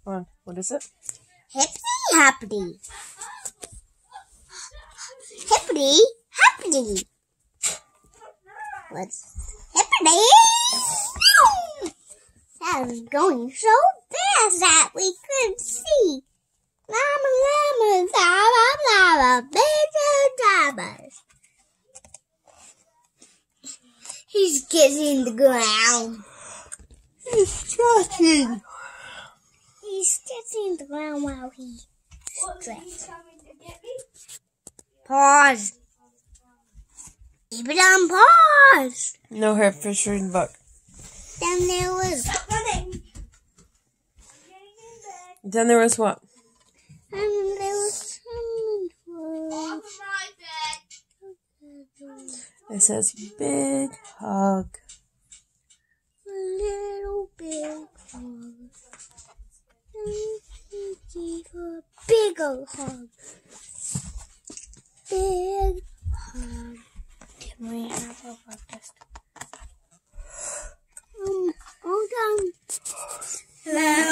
Hold on. What is it? Hippity Hippity Hippity. What's hippity? That was going so fast that we couldn't see. Llama, llama, llama, llama, big llamas. He's kissing the ground. He's stretching. He's kissing the ground while he stretches. Pause. Keep it on pause. No hair, fish, or buck. Then there was. Then there was what? There was someone. It says big hug. A little big hug. A big old hug. Big hug. Can we have a breakfast? Hold on.